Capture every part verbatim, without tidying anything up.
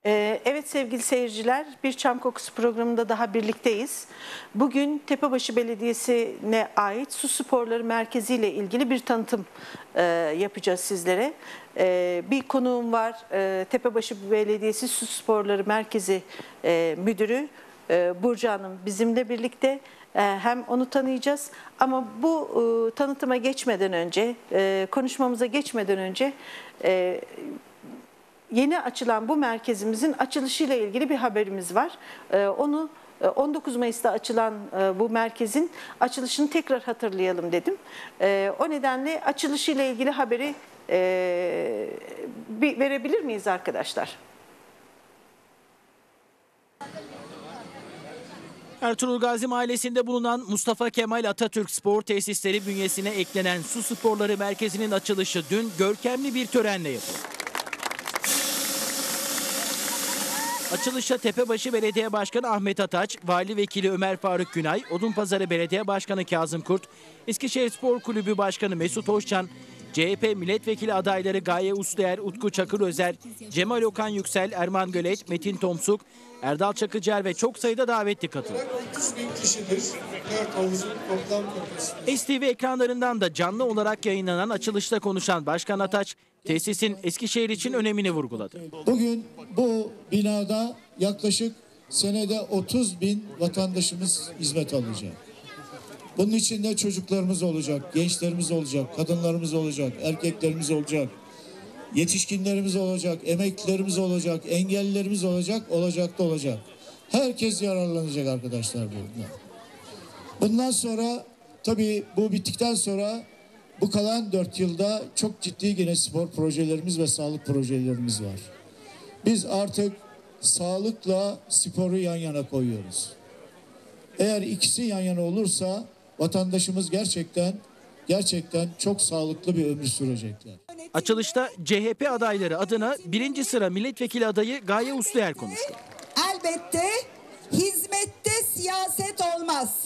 Ee, Evet sevgili seyirciler, Bir Çam Kokusu programında daha birlikteyiz. Bugün Tepebaşı Belediyesi'ne ait Su Sporları Merkezi ile ilgili bir tanıtım e, yapacağız sizlere. E, bir konuğum var, e, Tepebaşı Belediyesi Su Sporları Merkezi e, Müdürü e, Burcu Hanım bizimle birlikte. E, hem onu tanıyacağız ama bu e, tanıtıma geçmeden önce, e, konuşmamıza geçmeden önce... E, Yeni açılan bu merkezimizin açılışıyla ilgili bir haberimiz var. Ee, onu on dokuz Mayıs'ta açılan e, bu merkezin açılışını tekrar hatırlayalım dedim. E, o nedenle açılışıyla ilgili haberi e, bir verebilir miyiz arkadaşlar? Ertuğrul Gazi Mahallesi'nde bulunan Mustafa Kemal Atatürk Spor Tesisleri bünyesine eklenen Su Sporları Merkezi'nin açılışı dün görkemli bir törenle yapıldı. Açılışa Tepebaşı Belediye Başkanı Ahmet Ataç, Vali Vekili Ömer Faruk Günay, Odunpazarı Belediye Başkanı Kazım Kurt, Eskişehir Spor Kulübü Başkanı Mesut Hoşçan, C H P Milletvekili adayları Gaye Usluer, Utku Çakırözer, Cemal Okan Yüksel, Erman Gölet, Metin Tomsuk, Erdal Çakıcer ve çok sayıda davetli katıldı. S T V ekranlarından da canlı olarak yayınlanan açılışta konuşan Başkan Ataç, tesisin Eskişehir için önemini vurguladı. Bugün bu binada yaklaşık senede otuz bin vatandaşımız hizmet alacak. Bunun içinde çocuklarımız olacak, gençlerimiz olacak, kadınlarımız olacak, erkeklerimiz olacak, yetişkinlerimiz olacak, emeklilerimiz olacak, engellilerimiz olacak, olacak da olacak. Herkes yararlanacak arkadaşlar bundan. Bundan sonra tabii bu bittikten sonra bu kalan dört yılda çok ciddi yine spor projelerimiz ve sağlık projelerimiz var. Biz artık sağlıkla sporu yan yana koyuyoruz. Eğer ikisi yan yana olursa vatandaşımız gerçekten gerçekten çok sağlıklı bir ömür sürecekler. Açılışta C H P adayları adına birinci sıra milletvekili adayı Gaye Usluer konuştu. Elbette hizmette siyaset olmaz.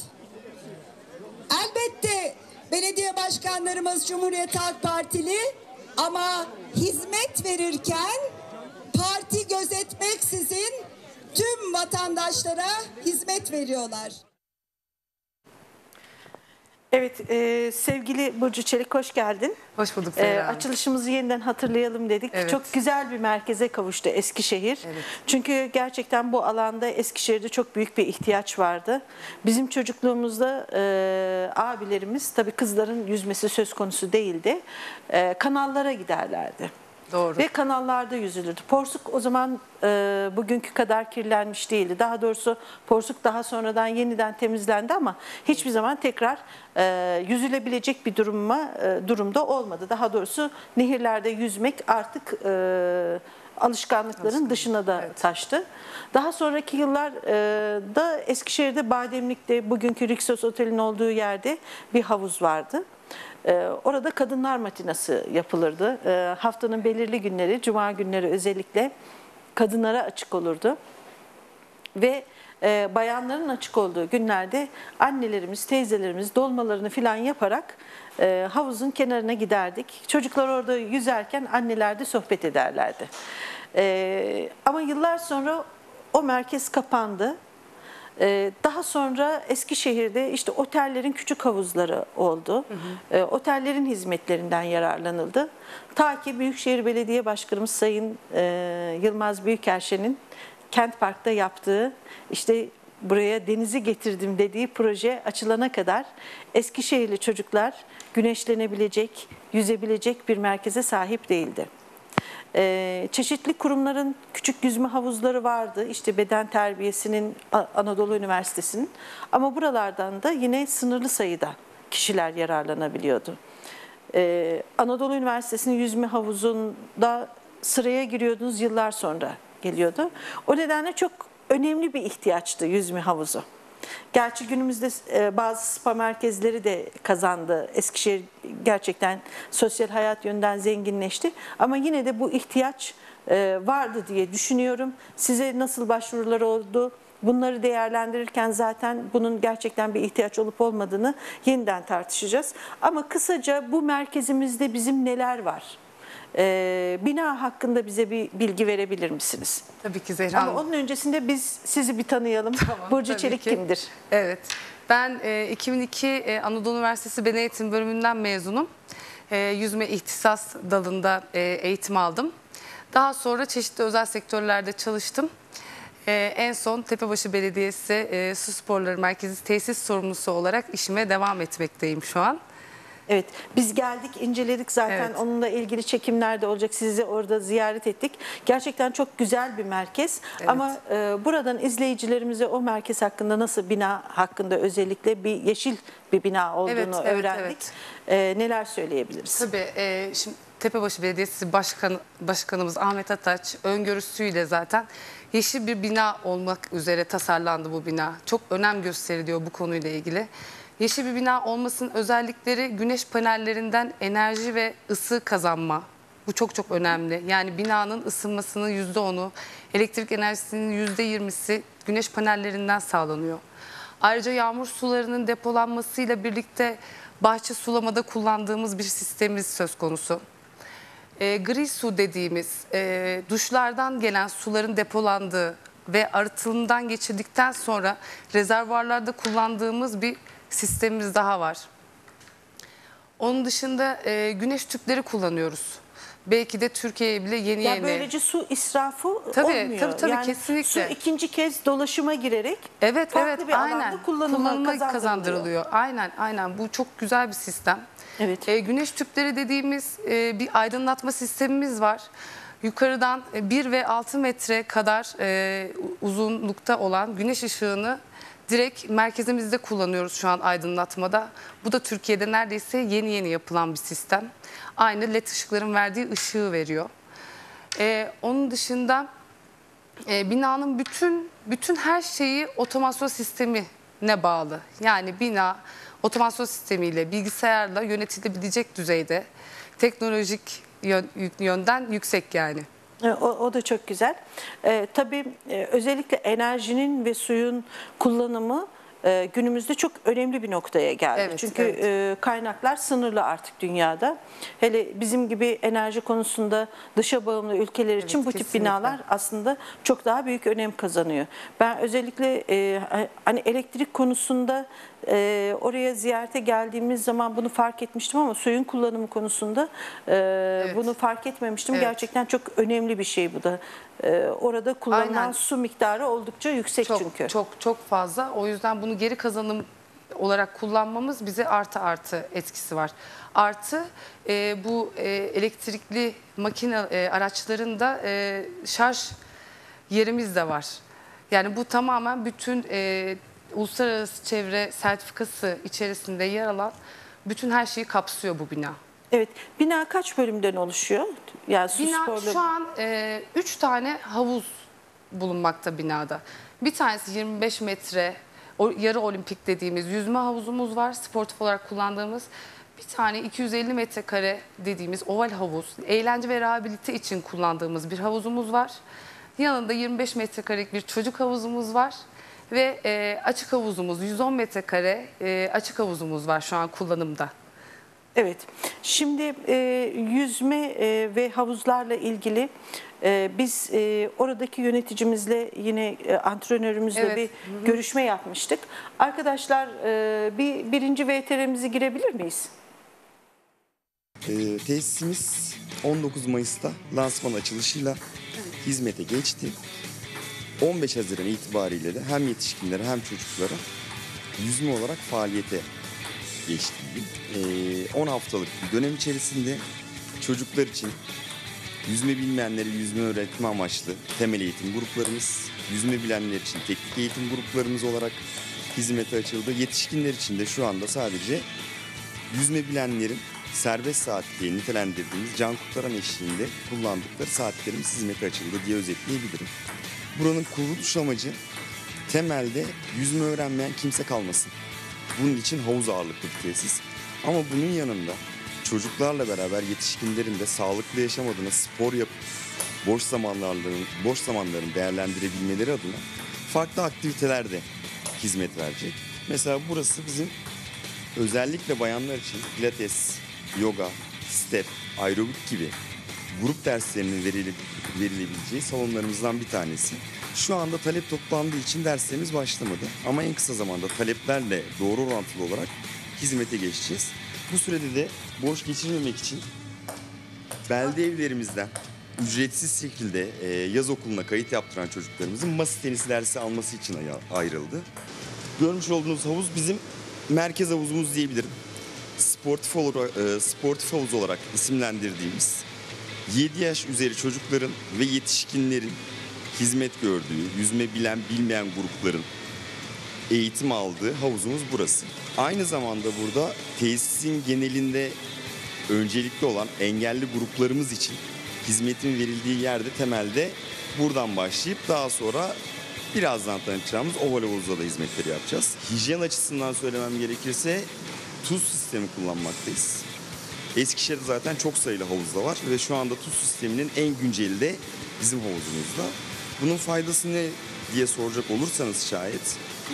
Elbette belediye başkanlarımız Cumhuriyet Halk Partili ama hizmet verirken parti gözetmeksizin tüm vatandaşlara hizmet veriyorlar. Evet, e, sevgili Burcu Çelik hoş geldin. Hoş bulduk E, Zehra Hanım. açılışımızı yeniden hatırlayalım dedik. Evet. Çok güzel bir merkeze kavuştu Eskişehir. Evet. Çünkü gerçekten bu alanda Eskişehir'de çok büyük bir ihtiyaç vardı. Bizim çocukluğumuzda e, abilerimiz, tabii kızların yüzmesi söz konusu değildi. E, kanallara giderlerdi. Doğru. Ve kanallarda yüzülürdü. Porsuk o zaman e, bugünkü kadar kirlenmiş değildi. Daha doğrusu Porsuk daha sonradan yeniden temizlendi ama hiçbir zaman tekrar e, yüzülebilecek bir duruma e, durumda olmadı. Daha doğrusu nehirlerde yüzmek artık e, alışkanlıkların dışına da evet. taştı. Daha sonraki yıllarda e, Eskişehir'de Bademlik'te bugünkü Rixos Otel'in olduğu yerde bir havuz vardı. Ee, orada kadınlar matinası yapılırdı. Ee, haftanın belirli günleri, cuma günleri özellikle kadınlara açık olurdu. Ve e, bayanların açık olduğu günlerde annelerimiz, teyzelerimiz dolmalarını filan yaparak e, havuzun kenarına giderdik. Çocuklar orada yüzerken anneler de sohbet ederlerdi. E, ama yıllar sonra o merkez kapandı. Daha sonra Eskişehir'de işte otellerin küçük havuzları oldu. Hı hı. Otellerin hizmetlerinden yararlanıldı. Ta ki Büyükşehir Belediye Başkanımız Sayın Yılmaz Büyükelçen'in Kent Park'ta yaptığı işte buraya denizi getirdim dediği proje açılana kadar Eskişehirli çocuklar güneşlenebilecek, yüzebilecek bir merkeze sahip değildi. Ee, çeşitli kurumların küçük yüzme havuzları vardı. İşte beden terbiyesinin, Anadolu Üniversitesi'nin. Ama buralardan da yine sınırlı sayıda kişiler yararlanabiliyordu. Ee, Anadolu Üniversitesi'nin yüzme havuzunda sıraya giriyordunuz, yıllar sonra geliyordu. O nedenle çok önemli bir ihtiyaçtı yüzme havuzu. Gerçi günümüzde bazı spa merkezleri de kazandı. Eskişehir gerçekten sosyal hayat yönden zenginleşti. Ama yine de bu ihtiyaç vardı diye düşünüyorum. Size nasıl başvurular oldu? Bunları değerlendirirken zaten bunun gerçekten bir ihtiyaç olup olmadığını yeniden tartışacağız. Ama kısaca bu merkezimizde bizim neler var? e, bina hakkında bize bir bilgi verebilir misiniz? Tabii ki Zehra Ama Hanım. onun öncesinde biz sizi bir tanıyalım. Tamam, Burcu tabii Çelik ki. kimdir? Evet. Ben e, iki bin iki e, Anadolu Üniversitesi Beden Eğitimi bölümünden mezunum. E, yüzme ihtisas dalında e, eğitim aldım. Daha sonra çeşitli özel sektörlerde çalıştım. E, en son Tepebaşı Belediyesi e, Su Sporları Merkezi tesis sorumlusu olarak işime devam etmekteyim şu an. Evet, biz geldik, inceledik zaten. Evet. Onunla ilgili çekimler de olacak. Sizi orada ziyaret ettik. Gerçekten çok güzel bir merkez. Evet. Ama e, buradan izleyicilerimize o merkez hakkında, nasıl bina hakkında özellikle bir yeşil bir bina olduğunu Evet, evet, öğrendik. evet. E, neler söyleyebiliriz? Tabii e, şimdi Tepebaşı Belediyesi Başkan, Başkanımız Ahmet Ataç öngörüsüyle zaten yeşil bir bina olmak üzere tasarlandı bu bina. Çok önem gösteriliyor bu konuyla ilgili. Yeşil bir bina olmasının özellikleri güneş panellerinden enerji ve ısı kazanma. Bu çok çok önemli. Yani binanın ısınmasının yüzde onu, elektrik enerjisinin yüzde yirmisi güneş panellerinden sağlanıyor. Ayrıca yağmur sularının depolanmasıyla birlikte bahçe sulamada kullandığımız bir sistemimiz söz konusu. E, gri su dediğimiz e, duşlardan gelen suların depolandığı ve arıtımdan geçirdikten sonra rezervuarlarda kullandığımız bir sistemimiz daha var. Onun dışında e, güneş tüpleri kullanıyoruz. Belki de Türkiye'ye bile yeni Ya yeni. böylece su israfı Tabii, olmuyor. tabii, tabii, yani kesinlikle. Su ikinci kez dolaşıma girerek Evet, farklı evet, bir alanda aynen. kullanıma, Kullanıma kazandırılıyor. kazandırılıyor. Aynen, aynen. Bu çok güzel bir sistem. Evet. E, güneş tüpleri dediğimiz e, bir aydınlatma sistemimiz var. Yukarıdan bir ve altı metre kadar e, uzunlukta olan güneş ışığını direkt merkezimizde kullanıyoruz şu an aydınlatmada. Bu da Türkiye'de neredeyse yeni yeni yapılan bir sistem. Aynı led ışıkların verdiği ışığı veriyor. E, onun dışında e, binanın bütün bütün her şeyi otomasyon sistemine bağlı. Yani bina otomasyon sistemiyle, bilgisayarla yönetilebilecek düzeyde, teknolojik yön, yönden yüksek yani. O, o da çok güzel. Ee, tabii e, özellikle enerjinin ve suyun kullanımı e, günümüzde çok önemli bir noktaya geldi. Evet, Çünkü evet. e, kaynaklar sınırlı artık dünyada. Hele bizim gibi enerji konusunda dışa bağımlı ülkeler için Evet, bu tip kesinlikle. binalar aslında çok daha büyük önem kazanıyor. Ben özellikle e, hani elektrik konusunda e, oraya ziyarete geldiğimiz zaman bunu fark etmiştim ama suyun kullanımı konusunda e, bunu fark etmemiştim. Evet. Gerçekten çok önemli bir şey bu da. E, orada kullanılan Aynen. su miktarı oldukça yüksek Çok çünkü. çok çok fazla. O yüzden bunu geri kazanım olarak kullanmamız bize artı artı etkisi var. Artı e, bu e, elektrikli makine e, araçlarında e, şarj yerimiz de var. Yani bu tamamen bütün e, uluslararası çevre sertifikası içerisinde yer alan bütün her şeyi kapsıyor bu bina. Evet. Bina kaç bölümden oluşuyor? Yani su Bina sporlu- şu an e, üç tane havuz bulunmakta binada. Bir tanesi yirmi beş metre o, yarı olimpik dediğimiz yüzme havuzumuz var. Sportif olarak kullandığımız. Bir tane iki yüz elli metrekare dediğimiz oval havuz. Eğlence ve rehabilite için kullandığımız bir havuzumuz var. Yanında yirmi beş metrekarelik bir çocuk havuzumuz var. Ve e, açık havuzumuz yüz on metrekare e, açık havuzumuz var şu an kullanımda. Evet. Şimdi e, yüzme e, ve havuzlarla ilgili e, biz e, oradaki yöneticimizle yine e, antrenörümüzle Evet. bir Hı-hı. görüşme yapmıştık. Arkadaşlar e, bir birinci V T R'mizi girebilir miyiz? E, tesisimiz on dokuz Mayıs'ta lansman açılışıyla hizmete geçti. on beş Haziran itibariyle de hem yetişkinlere hem çocuklara yüzme olarak faaliyete geçti. on haftalık bir dönem içerisinde çocuklar için yüzme bilmeyenlere yüzme öğretme amaçlı temel eğitim gruplarımız, yüzme bilenler için teknik eğitim gruplarımız olarak hizmete açıldı. Yetişkinler için de şu anda sadece yüzme bilenlerin serbest saat diye nitelendirdiğimiz can kurtaran eşliğinde kullandıkları saatlerimiz hizmete açıldı diye özetleyebilirim. Buranın kuruluş amacı temelde yüzme öğrenmeyen kimse kalmasın. Bunun için havuz ağırlıklı bir tesis. Ama bunun yanında çocuklarla beraber yetişkinlerin de sağlıklı yaşam adına spor yapıp boş zamanlarının boş zamanlarını değerlendirebilmeleri adına farklı aktiviteler de hizmet verecek. Mesela burası bizim özellikle bayanlar için pilates, yoga, step, aerobik gibi grup derslerinin verile, verilebileceği salonlarımızdan bir tanesi. Şu anda talep toplandığı için derslerimiz başlamadı. Ama en kısa zamanda taleplerle doğru orantılı olarak hizmete geçeceğiz. Bu sürede de boş geçirmemek için belde evlerimizden ücretsiz şekilde e, yaz okuluna kayıt yaptıran çocuklarımızın masa tenisi dersi alması için ay- ayrıldı. Görmüş olduğunuz havuz bizim merkez havuzumuz diyebilirim. Sportif olarak, e, sportif havuz olarak isimlendirdiğimiz yedi yaş üzeri çocukların ve yetişkinlerin hizmet gördüğü, yüzme bilen bilmeyen grupların eğitim aldığı havuzumuz burası. Aynı zamanda burada tesisin genelinde öncelikli olan engelli gruplarımız için hizmetin verildiği yerde temelde buradan başlayıp daha sonra birazdan tanıtacağımız oval havuzda da hizmetleri yapacağız. Hijyen açısından söylemem gerekirse tuz sistemi kullanmaktayız. Eskişehir'de zaten çok sayılı havuzda var ve şu anda tuz sisteminin en günceli de bizim havuzumuzda. Bunun faydası ne diye soracak olursanız şayet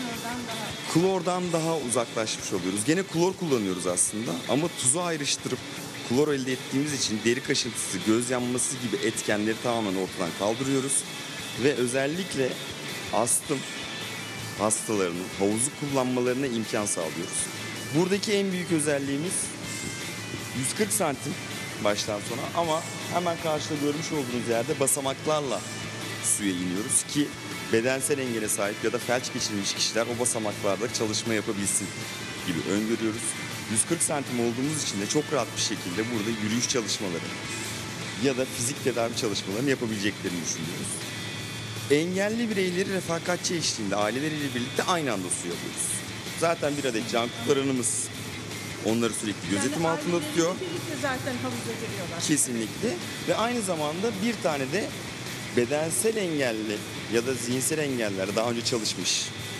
klordan daha uzaklaşmış oluyoruz. Gene klor kullanıyoruz aslında ama tuzu ayrıştırıp klor elde ettiğimiz için deri kaşıntısı, göz yanması gibi etkenleri tamamen ortadan kaldırıyoruz. Ve özellikle astım hastalarının havuzu kullanmalarına imkan sağlıyoruz. Buradaki en büyük özelliğimiz yüz kırk santim baştan sona ama hemen karşıda görmüş olduğunuz yerde basamaklarla suya iniyoruz ki bedensel engele sahip ya da felç geçirmiş kişiler o basamaklarda çalışma yapabilsin gibi öngörüyoruz. yüz kırk santim olduğumuz için de çok rahat bir şekilde burada yürüyüş çalışmaları ya da fizik tedavi çalışmalarını yapabileceklerini düşünüyoruz. Engelli bireyleri refakatçi eşliğinde aileleriyle birlikte aynı anda suya alıyoruz. Zaten bir adet can kurtaranımız onları sürekli gözetim altında tutuyor. Birlikte zaten havuza giriyorlar. Kesinlikle ve aynı zamanda bir tane de bedensel engelli ya da zihinsel engelliler daha önce çalışmış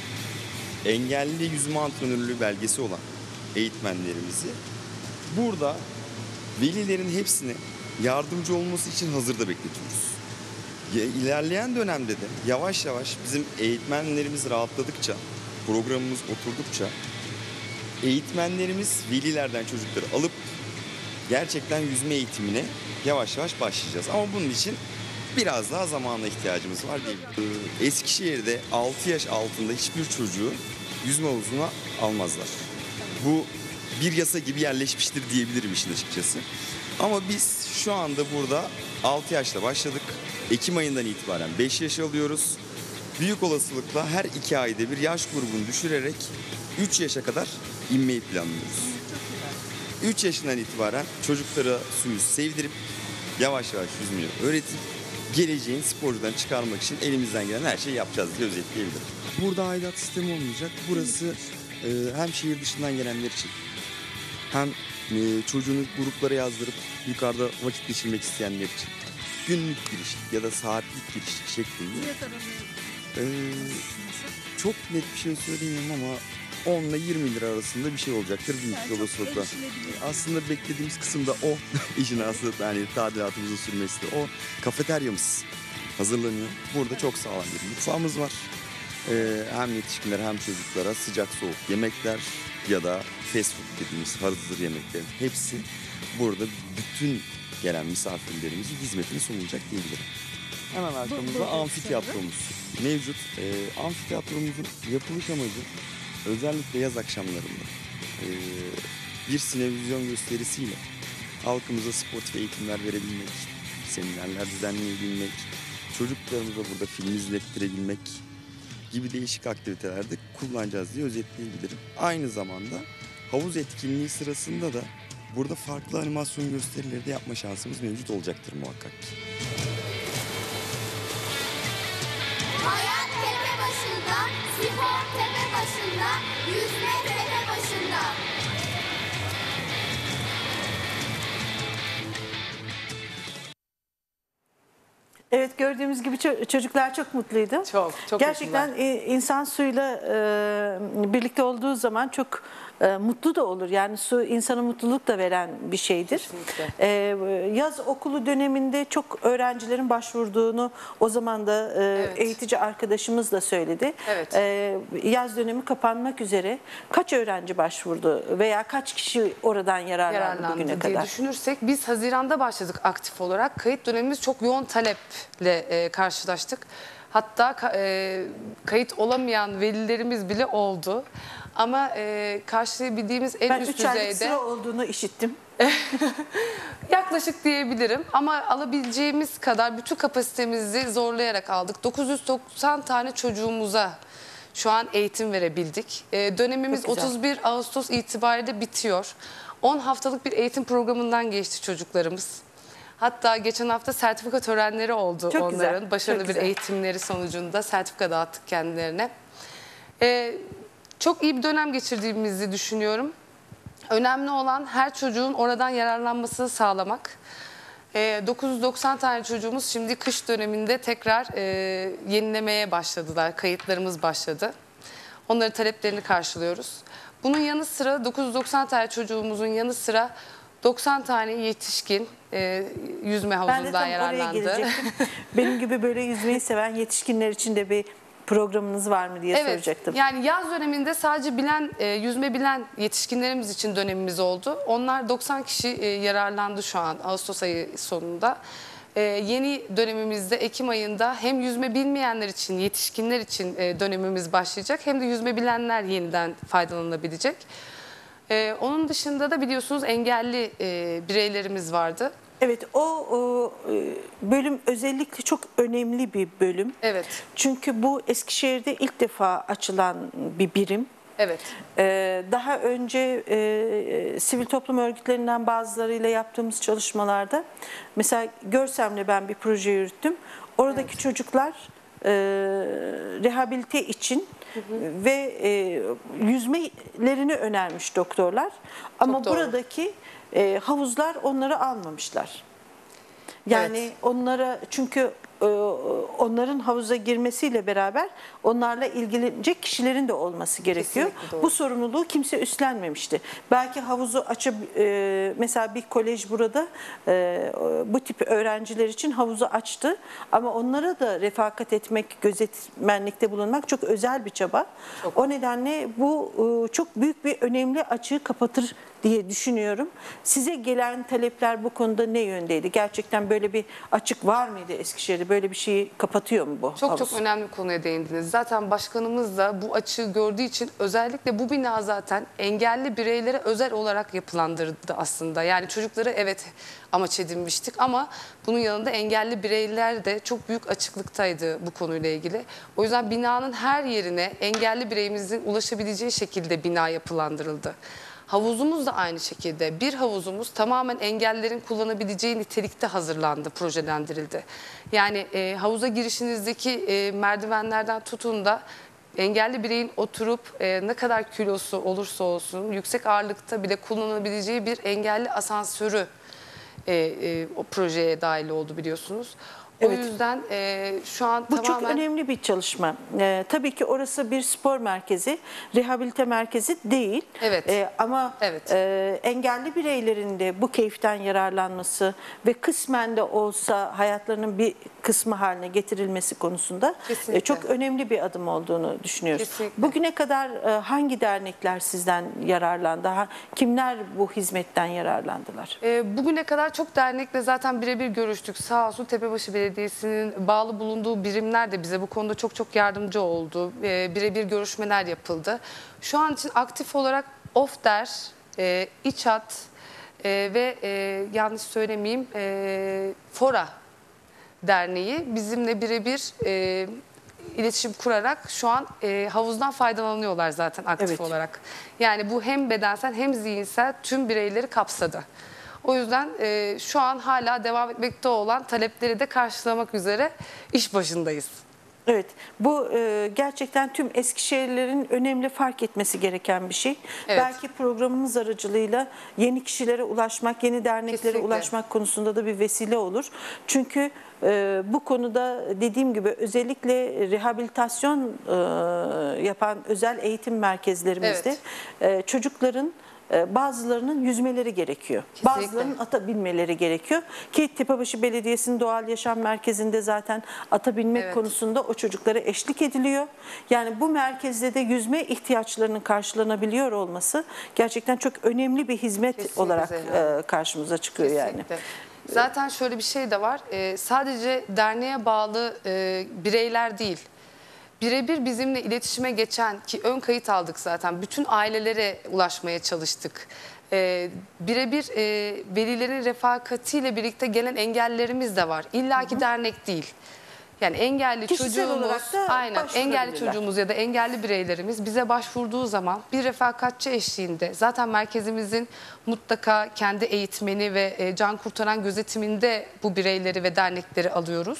engelli yüzme antrenörlüğü belgesi olan eğitmenlerimizi burada velilerin hepsine yardımcı olması için hazırda bekletiyoruz. İlerleyen dönemde de yavaş yavaş bizim eğitmenlerimiz rahatladıkça, programımız oturdukça eğitmenlerimiz velilerden çocukları alıp gerçekten yüzme eğitimine yavaş yavaş başlayacağız. Ama bunun için biraz daha zamana ihtiyacımız var diyebilirim. Eskişehir'de altı yaş altında hiçbir çocuğu yüzme havuzuna almazlar. Bu bir yasa gibi yerleşmiştir diyebilirim işin açıkçası. Ama biz şu anda burada altı yaşla başladık. Ekim ayından itibaren beş yaş alıyoruz. Büyük olasılıkla her iki ayda bir yaş grubunu düşürerek üç yaşa kadar inmeyi planlıyoruz. üç yaşından itibaren çocuklara suyu sevdirip yavaş yavaş yüzmeyi öğretip geleceğin sporcudan çıkarmak için elimizden gelen her şeyi yapacağız diye özetleyebilirim. Burada aidat sistemi olmayacak. Burası e, hem şehir dışından gelenler için hem e, çocuğunu gruplara yazdırıp yukarıda vakit geçirmek isteyenler için günlük giriş ya da saatlik giriş şeklinde e, çok net bir şey söyleyemem ama on ile yirmi lira arasında bir şey olacaktır büyük yani olasılıkla. Aslında beklediğimiz kısım da o. İşin aslında yani tadilatımızın sürmesi de o. Kafeteryamız hazırlanıyor. Burada çok sağlam bir mutfağımız var. Ee, hem yetişkinler hem çocuklara sıcak soğuk yemekler ya da fast food dediğimiz hazır yemeklerin hepsi burada bütün gelen misafirlerimizin hizmetine sunulacak diyebilirim. Hemen arkamızda amfiteyatromuz mevcut. Ee, amfiteyatromuzun yapılış amacı özellikle yaz akşamlarında e, bir sinevizyon gösterisiyle halkımıza sportif eğitimler verebilmek, seminerler düzenleyebilmek, çocuklarımıza burada film izlettirebilmek gibi değişik aktivitelerde kullanacağız diye özetleyebilirim. Aynı zamanda havuz etkinliği sırasında da burada farklı animasyon gösterileri de yapma şansımız mevcut olacaktır muhakkak. Hayat tepe başında, spor tepe başında, yüzme tepe başında. Evet, gördüğümüz gibi ço- çocuklar çok mutluydu. Çok, çok Gerçekten mutlular. i- insan suyla e, birlikte olduğu zaman çok e, mutlu da olur. Yani su insana mutluluk da veren bir şeydir. Kesinlikle. E, yaz okulu döneminde çok öğrencilerin başvurduğunu o zaman da e, Evet. eğitici arkadaşımız da söyledi. Evet. E, yaz dönemi kapanmak üzere kaç öğrenci başvurdu veya kaç kişi oradan yararlandı, yararlandı bugüne diye kadar? düşünürsek biz Haziran'da başladık aktif olarak. Kayıt dönemimiz çok yoğun taleple e, karşılaştık. Hatta ka- e, kayıt olamayan velilerimiz bile oldu. Ama e, karşılayabildiğimiz en Ben üst üç aylık düzeyde sıra olduğunu işittim. yaklaşık diyebilirim. Ama alabileceğimiz kadar bütün kapasitemizi zorlayarak aldık. dokuz yüz doksan tane çocuğumuza şu an eğitim verebildik. E, dönemimiz Çok güzel. otuz bir Ağustos itibariyle bitiyor. on haftalık bir eğitim programından geçti çocuklarımız. Hatta geçen hafta sertifika törenleri oldu Çok onların. güzel, Başarılı çok bir güzel. eğitimleri sonucunda sertifika dağıttık kendilerine. E, çok iyi bir dönem geçirdiğimizi düşünüyorum. Önemli olan her çocuğun oradan yararlanmasını sağlamak. E, dokuz yüz doksan tane çocuğumuz şimdi kış döneminde tekrar e, yenilemeye başladılar. Kayıtlarımız başladı. Onların taleplerini karşılıyoruz. Bunun yanı sıra dokuz yüz doksan tane çocuğumuzun yanı sıra doksan tane yetişkin e, yüzme Ben de havuzundan tam oraya yararlandı. gelecektim. Benim gibi böyle yüzmeyi seven yetişkinler için de bir programınız var mı diye Evet, soracaktım. yani yaz döneminde sadece bilen, e, yüzme bilen yetişkinlerimiz için dönemimiz oldu. Onlar doksan kişi e, yararlandı şu an Ağustos ayı sonunda. E, yeni dönemimizde Ekim ayında hem yüzme bilmeyenler için, yetişkinler için e, dönemimiz başlayacak hem de yüzme bilenler yeniden faydalanabilecek. E, onun dışında da biliyorsunuz engelli e, bireylerimiz vardı. Evet, o, o e, bölüm özellikle çok önemli bir bölüm. Evet, Çünkü bu Eskişehir'de ilk defa açılan bir birim. evet. Ee, Daha önce e, sivil toplum örgütlerinden bazılarıyla yaptığımız çalışmalarda mesela Görsem'le ben bir proje yürüttüm. Oradaki çocuklar e, rehabilite için ve e, yüzmelerini önermiş doktorlar. Ama doğru. buradaki e, havuzlar onları almamışlar. Yani Evet. onlara çünkü e, onların havuza girmesiyle beraber onlarla ilgilenecek kişilerin de olması gerekiyor. Kesinlikle doğru. Bu sorumluluğu kimse üstlenmemişti. Belki havuzu açıp e, mesela bir kolej burada e, bu tip öğrenciler için havuzu açtı ama onlara da refakat etmek, gözetmenlikte bulunmak çok özel bir çaba. O nedenle bu e, çok büyük bir önemli açığı kapatır diye düşünüyorum. Size gelen talepler bu konuda ne yöndeydi? Gerçekten böyle bir açık var mıydı Eskişehir'de? Böyle bir şeyi kapatıyor mu bu Çok havuz? çok önemli bir konuya değindiniz. Zaten başkanımız da bu açığı gördüğü için özellikle bu bina zaten engelli bireylere özel olarak yapılandırıldı aslında. Yani çocukları evet amaç edinmiştik ama bunun yanında engelli bireyler de çok büyük açıklıktaydı bu konuyla ilgili. O yüzden binanın her yerine engelli bireyimizin ulaşabileceği şekilde bina yapılandırıldı. Havuzumuz da aynı şekilde. Bir havuzumuz tamamen engellilerin kullanabileceği nitelikte hazırlandı, projelendirildi. Yani e, havuza girişinizdeki e, merdivenlerden tutun da engelli bireyin oturup e, ne kadar kilosu olursa olsun yüksek ağırlıkta bile kullanabileceği bir engelli asansörü e, e, o projeye dahil oldu biliyorsunuz. O Evet. yüzden e, şu an Bu tamamen... çok önemli bir çalışma. Ee, tabii ki orası bir spor merkezi, rehabilite merkezi değil. Evet. Ee, ama Evet. e, engelli bireylerin de bu keyiften yararlanması ve kısmen de olsa hayatlarının bir kısmı haline getirilmesi konusunda Kesinlikle. e, çok önemli bir adım olduğunu düşünüyoruz. Kesinlikle. Bugüne kadar e, hangi dernekler sizden yararlandı? Ha, kimler bu hizmetten yararlandılar? E, bugüne kadar çok dernekle zaten birebir görüştük. Sağ olsun Tepebaşı Belediyesi'nin bağlı bulunduğu birimler de bize bu konuda çok çok yardımcı oldu. E, birebir görüşmeler yapıldı. Şu an için aktif olarak OFDER, e, İÇAT e, ve e, yanlış söylemeyeyim e, FORA Derneği bizimle birebir e, iletişim kurarak şu an e, havuzdan faydalanıyorlar zaten aktif Evet. olarak. Yani bu hem bedensel hem zihinsel tüm bireyleri kapsadı. O yüzden e, şu an hala devam etmekte olan talepleri de karşılamak üzere iş başındayız. Evet, bu e, gerçekten tüm Eskişehirlilerin önemli fark etmesi gereken bir şey. Evet. Belki programımız aracılığıyla yeni kişilere ulaşmak, yeni derneklere Kesinlikle. ulaşmak konusunda da bir vesile olur. Çünkü e, bu konuda dediğim gibi özellikle rehabilitasyon e, yapan özel eğitim merkezlerimizde e, çocukların e, bazılarının yüzmeleri gerekiyor. Kesinlikle. Bazılarının ata binmeleri gerekiyor. Ki Tepebaşı Belediyesi'nin Doğal Yaşam Merkezi'nde zaten ata binmek Evet. konusunda o çocuklara eşlik ediliyor. Yani bu merkezde de yüzme ihtiyaçlarının karşılanabiliyor olması gerçekten çok önemli bir hizmet Kesinlikle olarak Zehra. e, karşımıza çıkıyor yani. Kesinlikle. Zaten şöyle bir şey de var. Ee, sadece derneğe bağlı e, bireyler değil. Birebir bizimle iletişime geçen, ki ön kayıt aldık zaten, bütün ailelere ulaşmaya çalıştık. Ee, birebir e, velilerin refakatiyle birlikte gelen engellilerimiz de var. İlla ki dernek değil. Yani engelli Kişisel çocuğumuz, olarak da aynen engelli başvurabilirler. çocuğumuz ya da engelli bireylerimiz bize başvurduğu zaman bir refakatçi eşliğinde, zaten merkezimizin mutlaka kendi eğitmeni ve e, can kurtaran gözetiminde bu bireyleri ve dernekleri alıyoruz.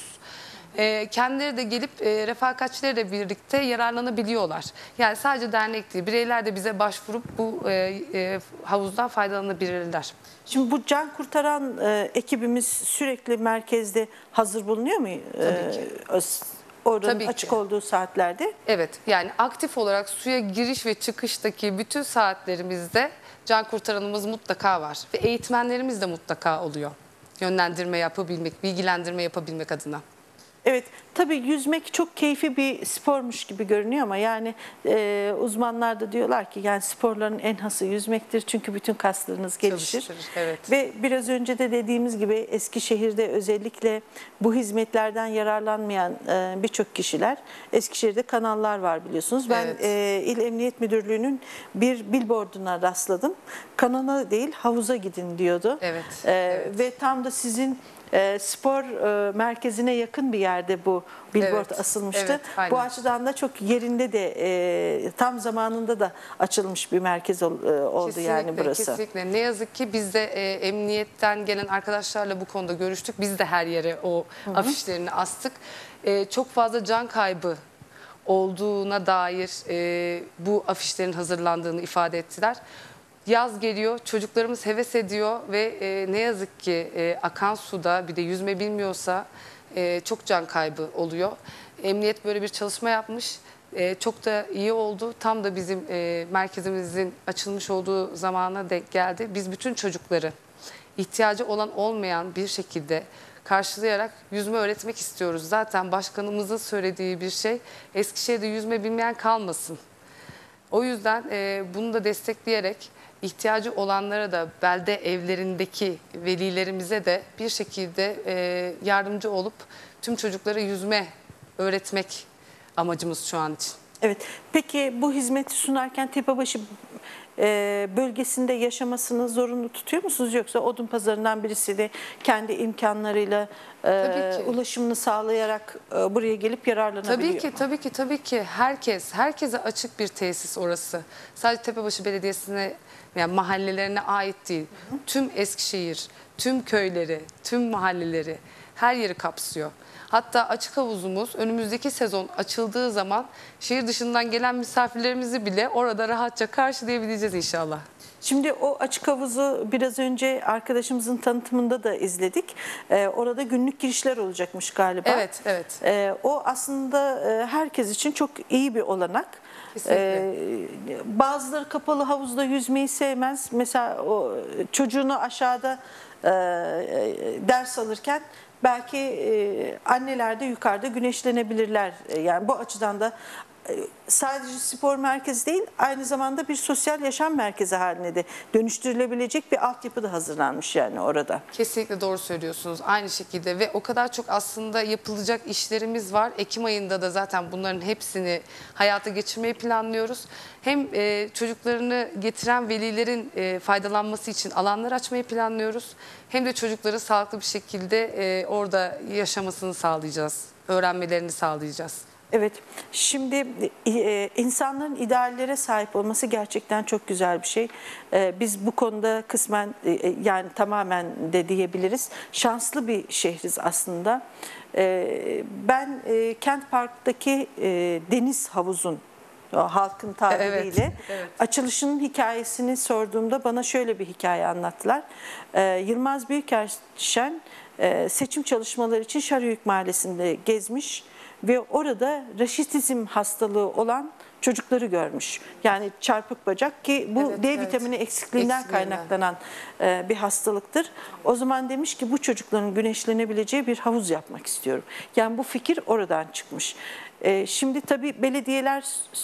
E, kendileri de gelip e, refakatçilerle birlikte yararlanabiliyorlar. Yani sadece dernek değil, bireyler de bize başvurup bu e, e, havuzdan faydalanabilirler. Şimdi bu can kurtaran e, ekibimiz sürekli merkezde hazır bulunuyor mu? Tabii ki. Oranın Tabii ki. açık olduğu saatlerde. Evet, yani aktif olarak suya giriş ve çıkıştaki bütün saatlerimizde can kurtaranımız mutlaka var. Ve eğitmenlerimiz de mutlaka oluyor. Yönlendirme yapabilmek, bilgilendirme yapabilmek adına. Evet, tabii yüzmek çok keyifli bir spormuş gibi görünüyor ama yani e, uzmanlar da diyorlar ki yani sporların en hası yüzmektir çünkü bütün kaslarınız gelişir. Çalıştırır, evet. Ve biraz önce de dediğimiz gibi Eskişehir'de özellikle bu hizmetlerden yararlanmayan e, birçok kişiler, Eskişehir'de kanallar var biliyorsunuz. Ben Evet. e, İl Emniyet Müdürlüğü'nün bir billboarduna rastladım. Kanala değil havuza gidin diyordu. Evet, E, evet. Ve tam da sizin E, spor e, merkezine yakın bir yerde bu billboard Evet, asılmıştı. evet, aynen. Bu açıdan da çok yerinde de e, tam zamanında da açılmış bir merkez ol, e, oldu Kesinlikle, yani burası. Kesinlikle. Ne yazık ki biz de e, emniyetten gelen arkadaşlarla bu konuda görüştük. Biz de her yere o afişlerini astık. E, çok fazla can kaybı olduğuna dair e, bu afişlerin hazırlandığını ifade ettiler. Yaz geliyor, çocuklarımız heves ediyor ve e, ne yazık ki e, akan suda bir de yüzme bilmiyorsa e, çok can kaybı oluyor. Emniyet böyle bir çalışma yapmış. E, çok da iyi oldu. Tam da bizim e, merkezimizin açılmış olduğu zamana denk geldi. Biz bütün çocukları ihtiyacı olan olmayan bir şekilde karşılayarak yüzme öğretmek istiyoruz. Zaten başkanımızın söylediği bir şey, Eskişehir'de yüzme bilmeyen kalmasın. O yüzden e, bunu da destekleyerek ihtiyacı olanlara da belde evlerindeki velilerimize de bir şekilde e, yardımcı olup tüm çocuklara yüzme öğretmek amacımız şu an için. Evet. Peki bu hizmeti sunarken Tepebaşı e, bölgesinde yaşamasını zorunlu tutuyor musunuz yoksa Odunpazarı'ndan birisi de kendi imkanlarıyla e, Tabii ki. ulaşımını sağlayarak e, buraya gelip yararlanabiliyor? Tabii ki, tabii ki, tabii ki. Herkes, herkese açık bir tesis orası. Sadece Tepebaşı Belediyesi'ne, yani mahallelerine ait değil. Tüm Eskişehir, tüm köyleri, tüm mahalleleri, her yeri kapsıyor. Hatta açık havuzumuz önümüzdeki sezon açıldığı zaman şehir dışından gelen misafirlerimizi bile orada rahatça karşılayabileceğiz inşallah. Şimdi o açık havuzu biraz önce arkadaşımızın tanıtımında da izledik. Ee, orada günlük girişler olacakmış galiba. Evet, evet. Ee, o aslında e, herkes için çok iyi bir olanak. Kesinlikle. Ee, bazıları kapalı havuzda yüzmeyi sevmez. Mesela o çocuğunu aşağıda e, ders alırken belki e, anneler de yukarıda güneşlenebilirler. E, yani bu açıdan da sadece spor merkezi değil, aynı zamanda bir sosyal yaşam merkezi haline de dönüştürülebilecek bir altyapı da hazırlanmış yani orada. Kesinlikle doğru söylüyorsunuz. Aynı şekilde ve o kadar çok aslında yapılacak işlerimiz var. Ekim ayında da zaten bunların hepsini hayata geçirmeyi planlıyoruz. Hem e, çocuklarını getiren velilerin e, faydalanması için alanlar açmayı planlıyoruz. Hem de çocukları sağlıklı bir şekilde e, orada yaşamasını sağlayacağız. Öğrenmelerini sağlayacağız. Evet, şimdi e, insanların ideallere sahip olması gerçekten çok güzel bir şey. E, biz bu konuda kısmen e, yani tamamen de diyebiliriz. Şanslı bir şehriz aslında. E, ben e, Kent Park'taki e, deniz havuzun, o halkın tabiriyle Evet, evet. açılışının hikayesini sorduğumda bana şöyle bir hikaye anlattılar. E, Yılmaz Büyükerşen e, seçim çalışmaları için Şarıyük Mahallesi'nde gezmiş ve orada raşitizm hastalığı olan çocukları görmüş. Yani çarpık bacak ki bu Evet, D evet. vitamini eksikliğinden Eksikliğinden. kaynaklanan e, bir hastalıktır. O zaman demiş ki bu çocukların güneşlenebileceği bir havuz yapmak istiyorum. Yani bu fikir oradan çıkmış. E, şimdi tabii belediyeler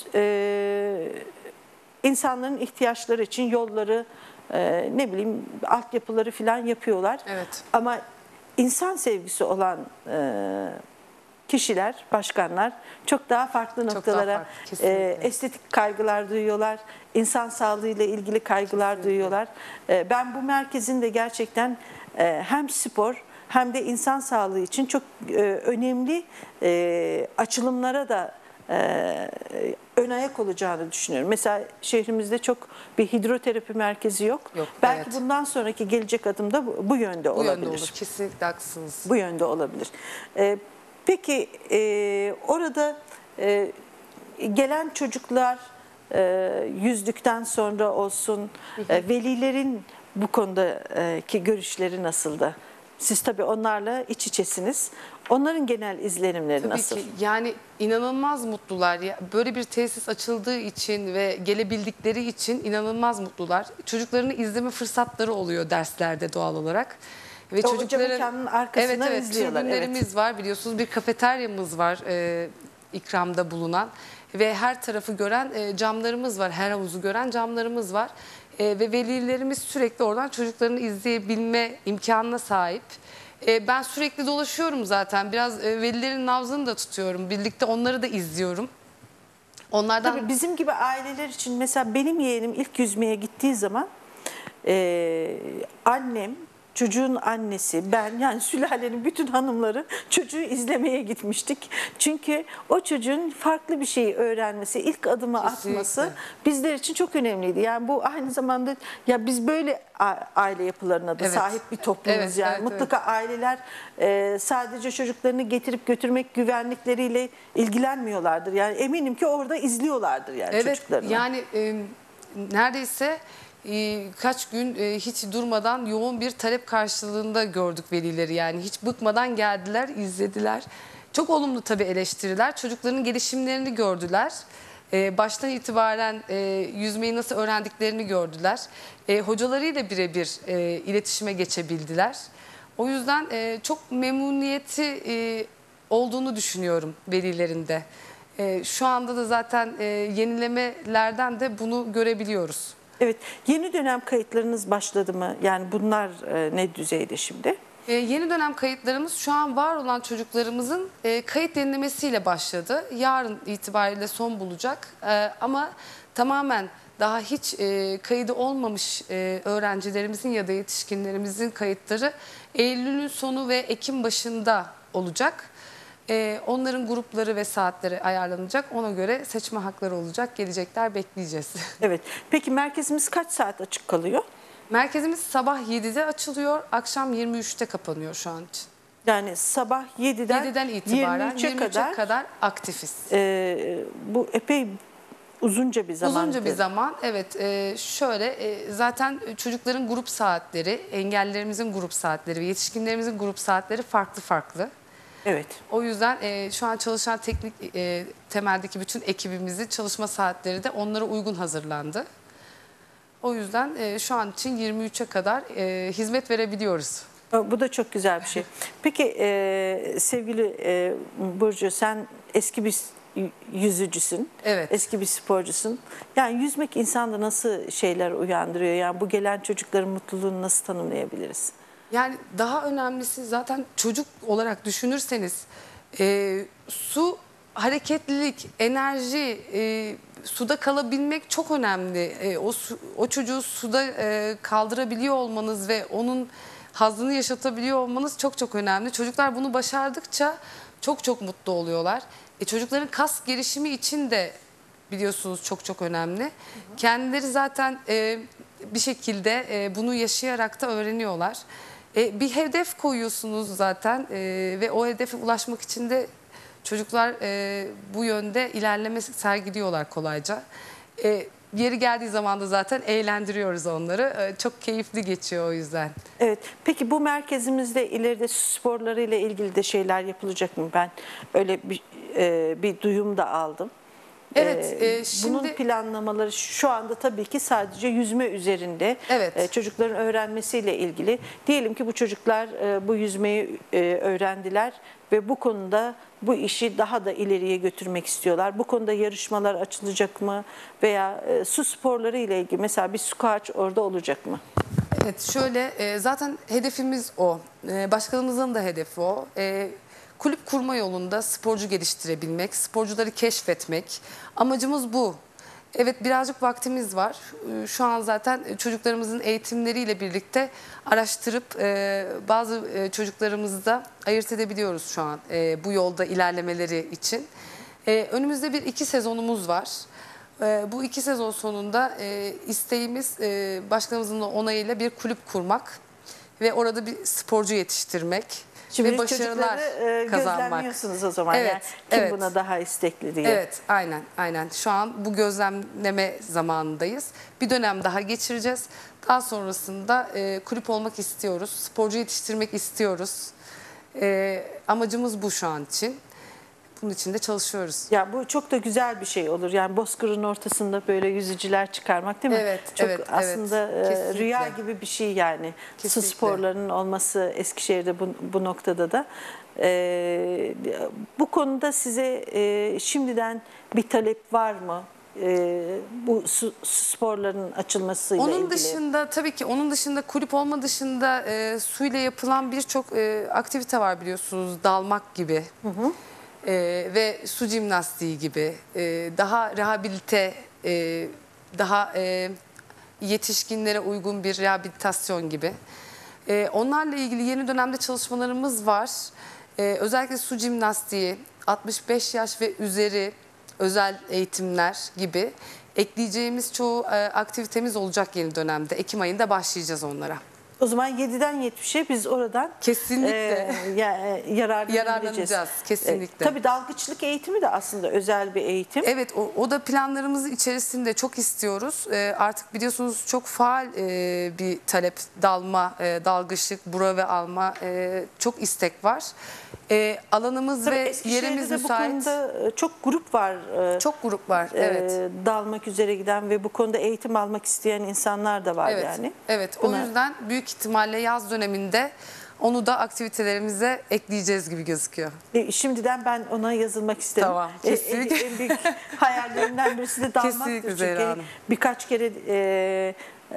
e, insanların ihtiyaçları için yolları, e, ne bileyim altyapıları falan yapıyorlar. Evet. Ama insan sevgisi olan e, kişiler, başkanlar çok daha farklı daha noktalara farklı, kesinlikle. e, estetik kaygılar duyuyorlar, insan sağlığıyla ilgili kaygılar duyuyorlar. E, ben bu merkezin de gerçekten e, hem spor hem de insan sağlığı için çok e, önemli e, açılımlara da e, ön ayak olacağını düşünüyorum. Mesela şehrimizde çok bir hidroterapi merkezi yok. Yok, Belki evet. bundan sonraki gelecek adım da bu, bu yönde Bu olabilir. yönde olur. Kesinlikle haklısınız. Bu yönde olabilir. Ee, peki e, orada e, gelen çocuklar e, yüzdükten sonra olsun e, velilerin bu konudaki görüşleri nasıldı? Siz tabii onlarla iç içesiniz. Onların genel izlenimleri Tabii nasıl? ki yani inanılmaz mutlular. Ya, böyle bir tesis açıldığı için ve gelebildikleri için inanılmaz mutlular. Çocuklarını izleme fırsatları oluyor derslerde doğal olarak. Ve O cam mekanın arkasından evet, evet, izliyorlar, tribünlerimiz var biliyorsunuz. Bir kafeteryamız var e, ikramda bulunan. Ve her tarafı gören e, camlarımız var. Her havuzu gören camlarımız var. E, ve velilerimiz sürekli oradan çocuklarını izleyebilme imkanına sahip. E, ben sürekli dolaşıyorum zaten. Biraz e, velilerin nabzını da tutuyorum. Birlikte onları da izliyorum. Onlardan Tabii bizim gibi aileler için mesela benim yeğenim ilk yüzmeye gittiği zaman e, annem, çocuğun annesi, ben yani sülalenin bütün hanımları çocuğu izlemeye gitmiştik. Çünkü o çocuğun farklı bir şeyi öğrenmesi, ilk adımı Kesinlikle. atması bizler için çok önemliydi. Yani bu aynı zamanda ya biz böyle a- aile yapılarına da Evet. sahip bir toplumuz. Evet, yani evet, mutlaka aileler e, sadece çocuklarını getirip götürmek güvenlikleriyle ilgilenmiyorlardır. Yani eminim ki orada izliyorlardır yani evet çocuklarını. yani e, neredeyse e, kaç gün e, hiç durmadan yoğun bir talep karşılığında gördük velileri. Yani hiç bıkmadan geldiler, izlediler. Çok olumlu tabii eleştiriler. Çocukların gelişimlerini gördüler. E, baştan itibaren e, yüzmeyi nasıl öğrendiklerini gördüler. E, hocalarıyla birebir e, iletişime geçebildiler. O yüzden e, çok memnuniyeti e, olduğunu düşünüyorum velilerinde. E, şu anda da zaten e, yenilemelerden de bunu görebiliyoruz. Evet, yeni dönem kayıtlarınız başladı mı? Yani bunlar e, ne düzeyde şimdi? E, yeni dönem kayıtlarımız şu an var olan çocuklarımızın e, kayıt yenilemesiyle başladı. Yarın itibariyle son bulacak. E, ama tamamen daha hiç e, kaydı olmamış e, öğrencilerimizin ya da yetişkinlerimizin kayıtları Eylül'ün sonu ve Ekim başında olacak. E, onların grupları ve saatleri ayarlanacak. Ona göre seçme hakları olacak. Gelecekler, bekleyeceğiz. Evet. Peki merkezimiz kaç saat açık kalıyor? Merkezimiz sabah yedide açılıyor, akşam yirmi üçte kapanıyor şu an için. Yani sabah yediden, yediden itibaren yirmi üçe yirmi üçe kadar, kadar aktifiz. e, bu epey uzunca bir zaman. Uzunca bir zaman, evet. E, şöyle e, zaten çocukların grup saatleri, engellilerimizin grup saatleri ve yetişkinlerimizin grup saatleri farklı farklı. Evet. O yüzden e, şu an çalışan teknik e, temeldeki bütün ekibimizin çalışma saatleri de onlara uygun hazırlandı. O yüzden e, şu an için yirmi üçe kadar e, hizmet verebiliyoruz. Bu da çok güzel bir şey. Peki e, sevgili e, Burcu, sen eski bir yüzücüsün. Evet. Eski bir sporcusun. Yani yüzmek insanda nasıl şeyler uyandırıyor? Yani bu gelen çocukların mutluluğunu nasıl tanımlayabiliriz? Yani daha önemlisi zaten çocuk olarak düşünürseniz e, su, hareketlilik, enerji, e, suda kalabilmek çok önemli. E, o, su, o çocuğu suda e, kaldırabiliyor olmanız ve onun hazzını yaşatabiliyor olmanız çok çok önemli. Çocuklar bunu başardıkça çok çok mutlu oluyorlar. E, çocukların kas gelişimi için de biliyorsunuz çok çok önemli. Kendileri zaten e, bir şekilde e, bunu yaşayarak da öğreniyorlar. E, bir hedef koyuyorsunuz zaten e, ve o hedefe ulaşmak için de çocuklar e, bu yönde ilerleme sergiliyorlar kolayca. E, yeri geldiği zaman da zaten eğlendiriyoruz onları. E, çok keyifli geçiyor o yüzden. Evet. Peki bu merkezimizde ileride su sporları ile ilgili de şeyler yapılacak mı? Ben öyle bir e, bir duyum da aldım. Evet, Ee, e, şimdi- Bunun planlamaları şu anda tabii ki sadece yüzme üzerinde. Evet. Ee, çocukların öğrenmesiyle ilgili. Diyelim ki bu çocuklar e, bu yüzmeyi e, öğrendiler ve bu konuda bu işi daha da ileriye götürmek istiyorlar. Bu konuda yarışmalar açılacak mı? Veya e, su sporları ile ilgili mesela bir squash orada olacak mı? Evet, şöyle e, zaten hedefimiz o. E, başkanımızın da hedefi o. E, kulüp kurma yolunda sporcu geliştirebilmek, sporcuları keşfetmek. Amacımız bu. Evet, birazcık vaktimiz var. E, Şu an zaten çocuklarımızın eğitimleriyle birlikte araştırıp e, bazı e, çocuklarımızı da ayırt edebiliyoruz şu an e, bu yolda ilerlemeleri için. E, önümüzde bir iki sezonumuz var. E, bu iki sezon sonunda e, isteğimiz e, başkanımızın da onayıyla bir kulüp kurmak ve orada bir sporcu yetiştirmek ve Şimdi başarılar çocukları e, kazanmak. gözlemliyorsunuz o zaman. Evet, Yani kim evet. buna daha istekli diye. Evet, aynen, aynen. Şu an bu gözlemleme zamanındayız. Bir dönem daha geçireceğiz. Daha sonrasında e, kulüp olmak istiyoruz. Sporcu yetiştirmek istiyoruz. E, amacımız bu şu an için. Bunun için de çalışıyoruz. Ya bu çok da güzel bir şey olur. Yani Bozkır'ın ortasında böyle yüzücüler çıkarmak değil mi? Evet, çok evet, aslında evet. e, Kesinlikle. rüya gibi bir şey yani. Kesinlikle. Su sporlarının olması Eskişehir'de bu, bu noktada da. E, bu konuda size e, şimdiden bir talep var mı? E, bu su, su sporlarının açılmasıyla Onun ilgili. dışında tabii ki onun dışında kulüp olma dışında e, suyla yapılan birçok e, aktivite var biliyorsunuz. Dalmak gibi e, ve su jimnastiği gibi e, daha rehabilite, e, daha e, yetişkinlere uygun bir rehabilitasyon gibi. E, onlarla ilgili yeni dönemde çalışmalarımız var. E, özellikle su jimnastiği, altmış beş yaş ve üzeri özel eğitimler gibi ekleyeceğimiz çoğu e, aktivitemiz olacak yeni dönemde. Ekim ayında başlayacağız onlara. O zaman yediden yetmişe biz oradan Kesinlikle. e, ya, yararlanabileceğiz. Yararlanacağız, kesinlikle. E, tabii dalgıçlık eğitimi de aslında özel bir eğitim. Evet, o, o da planlarımız içerisinde çok istiyoruz. Ee, artık biliyorsunuz çok faal e, bir talep, dalma, e, dalgıçlık, brave alma e, çok istek var. E, alanımız Tabii ve Eskişehir'de yerimiz de bu müsait. konuda çok grup var. e, Çok grup var, e, evet. dalmak üzere giden ve bu konuda eğitim almak isteyen insanlar da var Evet, yani. evet. Buna- O yüzden büyük ihtimalle yaz döneminde onu da aktivitelerimize ekleyeceğiz gibi gözüküyor. E, Şimdiden ben ona yazılmak isterim. Tamam, E, en- kesinlikle. En, büyük hayallerimden birisi de dalmaktır. Kesinlikle Zehra Çünkü Hanım. birkaç kere e,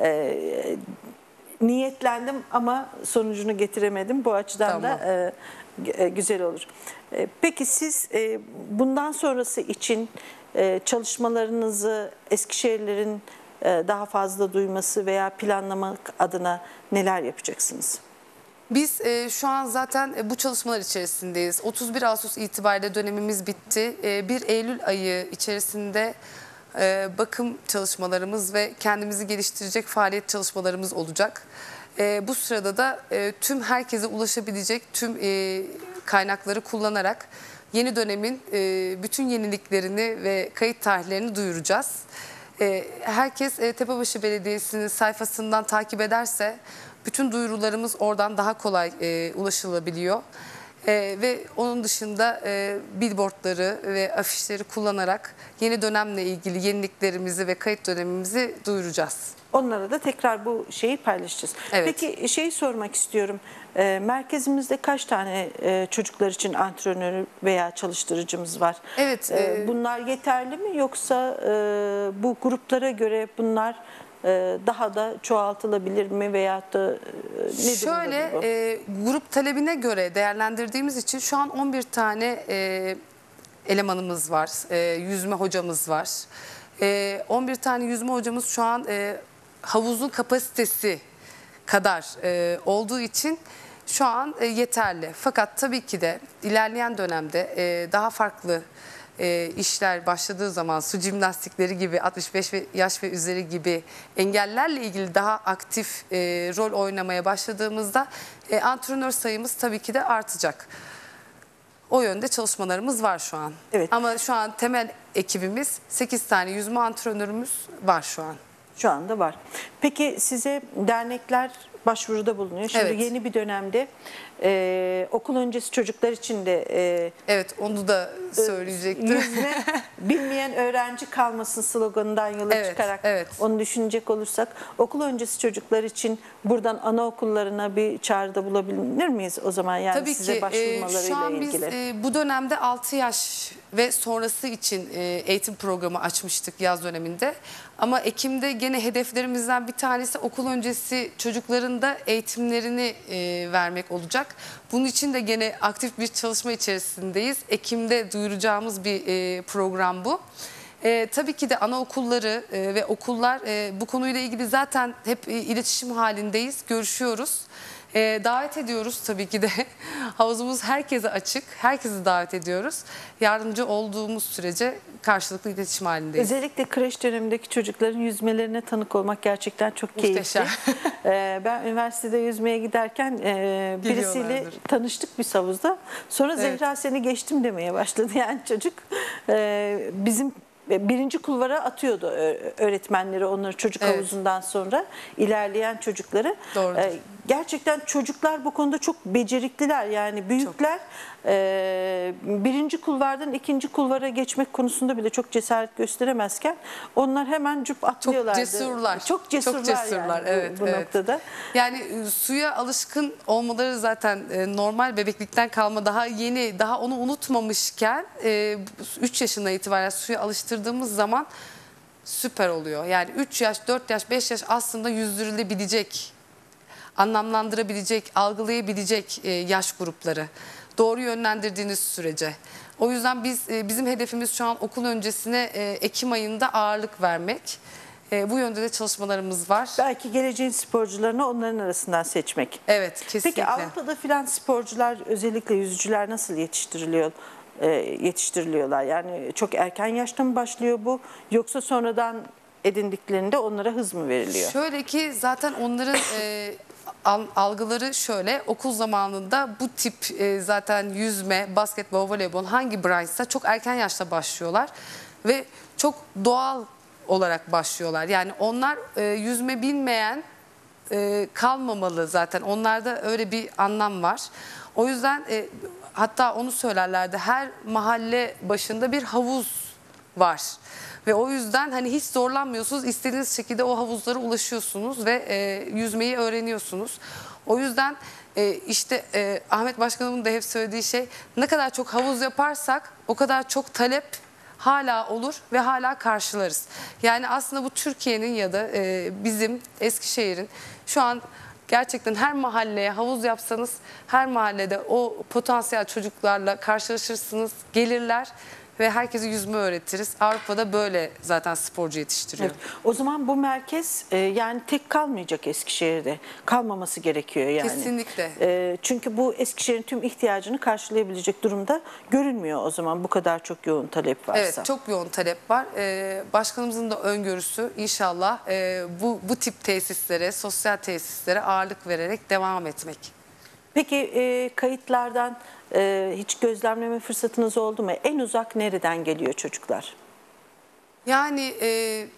e, niyetlendim ama sonucunu getiremedim. Bu açıdan Tamam. da e, e, güzel olur. E, peki siz e, bundan sonrası için e, çalışmalarınızı Eskişehirlerin e, daha fazla duyması veya planlamak adına neler yapacaksınız? Biz e, şu an zaten e, bu çalışmalar içerisindeyiz. otuz bir Ağustos itibariyle dönemimiz bitti. E, bir Eylül ayı içerisinde e, bakım çalışmalarımız ve kendimizi geliştirecek faaliyet çalışmalarımız olacak. E, bu sırada da e, tüm herkese ulaşabilecek tüm e, kaynakları kullanarak yeni dönemin e, bütün yeniliklerini ve kayıt tarihlerini duyuracağız. E, herkes e, Tepebaşı Belediyesi'nin sayfasından takip ederse bütün duyurularımız oradan daha kolay e, ulaşılabiliyor. E, ve onun dışında e, billboardları ve afişleri kullanarak yeni dönemle ilgili yeniliklerimizi ve kayıt dönemimizi duyuracağız. Onlara da tekrar bu şeyi paylaşacağız. Evet. Peki şeyi sormak istiyorum. E, merkezimizde kaç tane e, çocuklar için antrenör veya çalıştırıcımız var? Evet, E, e, bunlar yeterli mi yoksa e, bu gruplara göre bunlar e, daha da çoğaltılabilir mi veyahut da e, ne Şöyle durumda bu? e, grup talebine göre değerlendirdiğimiz için şu an on bir tane e, elemanımız var. E, yüzme hocamız var. E, on bir tane yüzme hocamız şu an e, havuzun kapasitesi kadar e, olduğu için şu an e, yeterli. Fakat tabii ki de ilerleyen dönemde e, daha farklı e, işler başladığı zaman su jimnastikleri gibi altmış beş ve yaş ve üzeri gibi engellerle ilgili daha aktif e, rol oynamaya başladığımızda e, antrenör sayımız tabii ki de artacak. O yönde çalışmalarımız var şu an. Evet. Ama şu an temel ekibimiz sekiz tane yüzme antrenörümüz var şu an. Şu anda var. Peki size dernekler başvuruda bulunuyor. Şimdi Evet. yeni bir dönemde e, okul öncesi çocuklar için de e, Evet, onu da söyleyecektim. yüzme bilmeyen öğrenci kalmasın sloganından yola Evet, çıkarak evet. onu düşünecek olursak okul öncesi çocuklar için buradan anaokullarına bir çağrıda bulabilir miyiz o zaman, yani Tabii size ki e, başvurmalarıyla şu an biz ilgili? e, bu dönemde altı yaş ve sonrası için e, eğitim programı açmıştık yaz döneminde. Ama Ekim'de gene hedeflerimizden bir tanesi okul öncesi çocukların da eğitimlerini e, vermek olacak. Bunun için de gene aktif bir çalışma içerisindeyiz. Ekim'de duyuracağımız bir e, program bu. E, tabii ki de anaokulları e, ve okullar e, bu konuyla ilgili zaten hep e, iletişim halindeyiz, görüşüyoruz. E, davet ediyoruz tabii ki de. Havuzumuz herkese açık, herkesi davet ediyoruz. Yardımcı olduğumuz sürece karşılıklı iletişim halindeyiz. Özellikle kreş dönemindeki çocukların yüzmelerine tanık olmak gerçekten çok keyifli. Muhteşem. Ee, ben üniversitede yüzmeye giderken e, birisiyle Geliyorlardır. tanıştık bir havuzda. Sonra Evet. Zehra seni geçtim demeye başladı. Yani çocuk e, bizim birinci kulvara atıyordu öğretmenleri onları çocuk Evet. havuzundan sonra ilerleyen çocukları. Doğrudur. E, gerçekten çocuklar bu konuda çok becerikliler, yani büyükler e, birinci kulvardan ikinci kulvara geçmek konusunda bile çok cesaret gösteremezken onlar hemen cüp atlıyorlardı. cesurlar. Çok cesurlar, Çok cesurlar, yani bu- evet, bu, evet. noktada. Yani e, suya alışkın olmaları zaten e, normal, bebeklikten kalma, daha yeni, daha onu unutmamışken üç yaşına itibaren suya alıştırdığımız zaman süper oluyor. Yani üç yaş, dört yaş, beş yaş aslında yüzdürülebilecek, anlamlandırabilecek, algılayabilecek e, yaş grupları. Doğru yönlendirdiğiniz sürece. O yüzden biz e, bizim hedefimiz şu an okul öncesine e, Ekim ayında ağırlık vermek. E, bu yönde de çalışmalarımız var. Belki geleceğin sporcularını onların arasından seçmek. Evet, kesinlikle. Peki Avrupa'da filan sporcular, özellikle yüzücüler nasıl yetiştiriliyor? e, yetiştiriliyorlar? Yani çok erken yaşta mı başlıyor bu, yoksa sonradan edindiklerinde onlara hız mı veriliyor? Şöyle ki zaten onların e, al- algıları şöyle, okul zamanında bu tip e, zaten yüzme, basketbol, voleybol hangi branşsa çok erken yaşta başlıyorlar ve çok doğal olarak başlıyorlar. Yani onlar e, yüzme bilmeyen e, kalmamalı zaten. Onlarda öyle bir anlam var. O yüzden e, hatta onu söylerlerdi, her mahalle başında bir havuz var. Ve o yüzden hani hiç zorlanmıyorsunuz. İstediğiniz şekilde o havuzlara ulaşıyorsunuz ve e, yüzmeyi öğreniyorsunuz. O yüzden e, işte e, Ahmet Başkanımın da hep söylediği şey, ne kadar çok havuz yaparsak o kadar çok talep hala olur ve hala karşılarız. Yani aslında bu Türkiye'nin ya da e, bizim Eskişehir'in şu an gerçekten her mahalleye havuz yapsanız her mahallede o potansiyel çocuklarla karşılaşırsınız, gelirler ve herkese yüzme öğretiriz. Avrupa'da böyle zaten sporcu yetiştiriyor. Evet. O zaman bu merkez e, yani tek kalmayacak Eskişehir'de. Kalmaması gerekiyor yani. Kesinlikle. E, çünkü bu Eskişehir'in tüm ihtiyacını karşılayabilecek durumda görünmüyor o zaman, bu kadar çok yoğun talep varsa. Evet, çok yoğun talep var. Ee, başkanımızın da öngörüsü inşallah e, bu, bu tip tesislere, sosyal tesislere ağırlık vererek devam etmek. Peki e, kayıtlardan e, hiç gözlemleme fırsatınız oldu mu? En uzak nereden geliyor çocuklar? Yani e,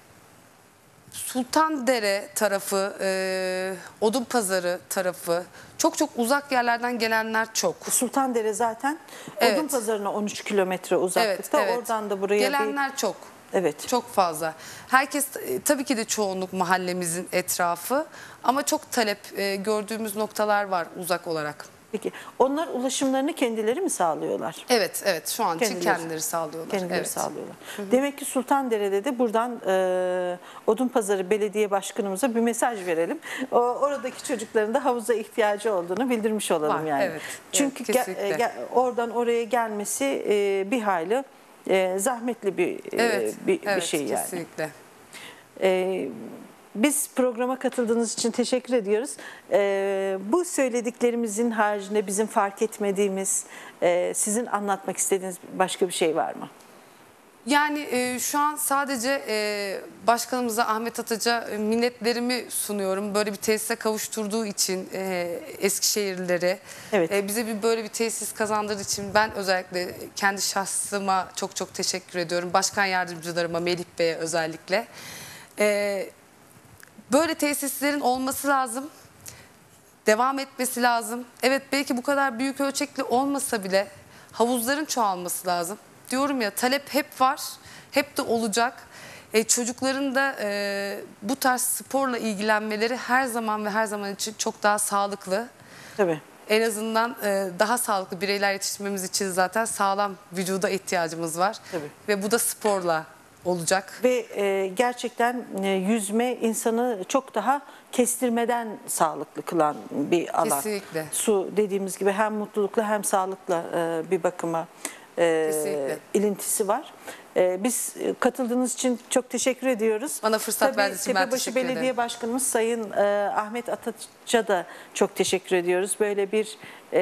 Sultandere tarafı, e, Odunpazarı tarafı, çok çok uzak yerlerden gelenler çok. Sultandere zaten Evet. Odunpazarı'na on üç kilometre uzaklıkta. Evet, evet. Oradan da buraya gelenler çok. bir... Evet. Çok fazla. Herkes e, tabii ki de çoğunluk mahallemizin etrafı ama çok talep e, gördüğümüz noktalar var uzak olarak. Peki onlar ulaşımlarını kendileri mi sağlıyorlar? Evet, evet. Şu an için Kendileri- kendileri sağlıyorlar. Kendileri Evet. sağlıyorlar. Demek ki Sultandere'de de buradan e, Odunpazarı Belediye Başkanımıza bir mesaj verelim. O, oradaki çocukların da havuza ihtiyacı olduğunu bildirmiş olalım Var, yani. evet. Çünkü Evet, ge- kesinlikle. ge- oradan oraya gelmesi e, bir hayli e, zahmetli bir, e, Evet, bir, bir evet, şey yani. kesinlikle. E, Biz programa katıldığınız için teşekkür ediyoruz. Ee, bu söylediklerimizin haricinde bizim fark etmediğimiz, e, sizin anlatmak istediğiniz başka bir şey var mı? Yani e, şu an sadece e, başkanımıza Ahmet Ataç'a e, minnetlerimi sunuyorum. Böyle bir tesise kavuşturduğu için e, Eskişehirlileri, Evet. e, bize bir böyle bir tesis kazandırdığı için ben özellikle kendi şahsıma çok çok teşekkür ediyorum. Başkan yardımcılarıma, Melih Bey'e özellikle. E, böyle tesislerin olması lazım. Devam etmesi lazım. Evet, belki bu kadar büyük ölçekli olmasa bile havuzların çoğalması lazım. Diyorum ya, talep hep var, hep de olacak. E, çocukların da e, bu tarz sporla ilgilenmeleri her zaman ve her zaman için çok daha sağlıklı. Tabii. En azından e, daha sağlıklı bireyler yetiştirmemiz için zaten sağlam vücuda ihtiyacımız var. Tabii. Ve bu da sporla olacak. Ve e, gerçekten e, yüzme insanı çok daha kestirmeden sağlıklı kılan bir alan. Kesinlikle. Su dediğimiz gibi hem mutlulukla hem sağlıkla e, bir bakıma e, Kesinlikle. ilintisi var. E, biz katıldığınız için çok teşekkür ediyoruz. Bana fırsat Tabii, verdiğiniz için ben Tepebaşı teşekkür ederim. Belediye Başkanımız Sayın e, Ahmet Ataç'a da çok teşekkür ediyoruz. Böyle bir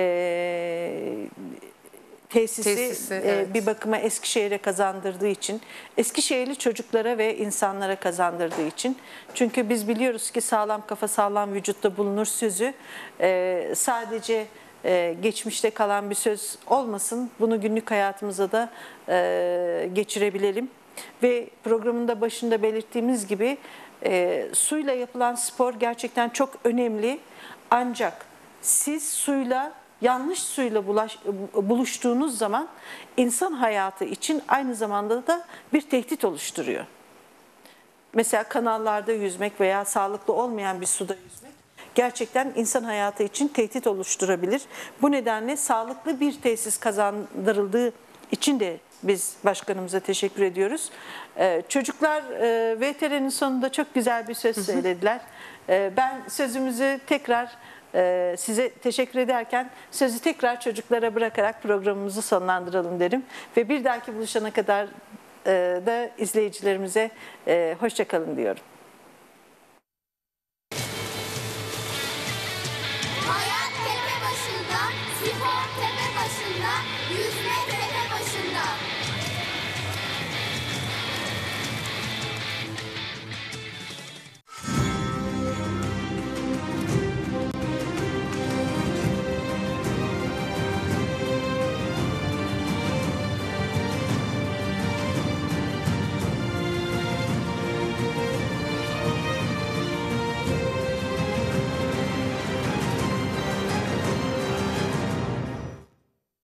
e, tesisi, Tesisi, e, evet. bir bakıma Eskişehir'e kazandırdığı için, Eskişehirli çocuklara ve insanlara kazandırdığı için. Çünkü biz biliyoruz ki sağlam kafa sağlam vücutta bulunur sözü e, sadece e, geçmişte kalan bir söz olmasın. Bunu günlük hayatımıza da e, geçirebilelim. Ve programın da başında belirttiğimiz gibi e, suyla yapılan spor gerçekten çok önemli. Ancak siz suyla yanlış suyla bulaş, buluştuğunuz zaman insan hayatı için aynı zamanda da bir tehdit oluşturuyor. Mesela kanallarda yüzmek veya sağlıklı olmayan bir suda yüzmek gerçekten insan hayatı için tehdit oluşturabilir. Bu nedenle sağlıklı bir tesis kazandırıldığı için de biz başkanımıza teşekkür ediyoruz. Ee, çocuklar e, V T R'nin sonunda çok güzel bir söz söylediler. Ee, ben sözümüzü tekrar e, size teşekkür ederken sözü tekrar çocuklara bırakarak programımızı sonlandıralım derim. Ve bir dahaki buluşana kadar e, da izleyicilerimize e, hoşça kalın diyorum.